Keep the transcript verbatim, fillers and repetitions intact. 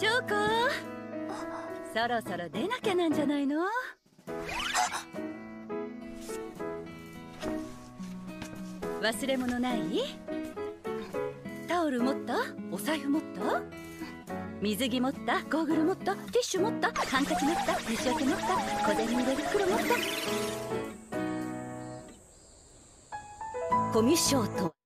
翔子、そろそろ出なきゃなんじゃないの？忘れ物ない？タオル持った？お財布持った？水着持った？ゴーグル持った？ティッシュ持った？ハンカチ持った？虫除け持った？小銭入れ袋持った？コミュ症とは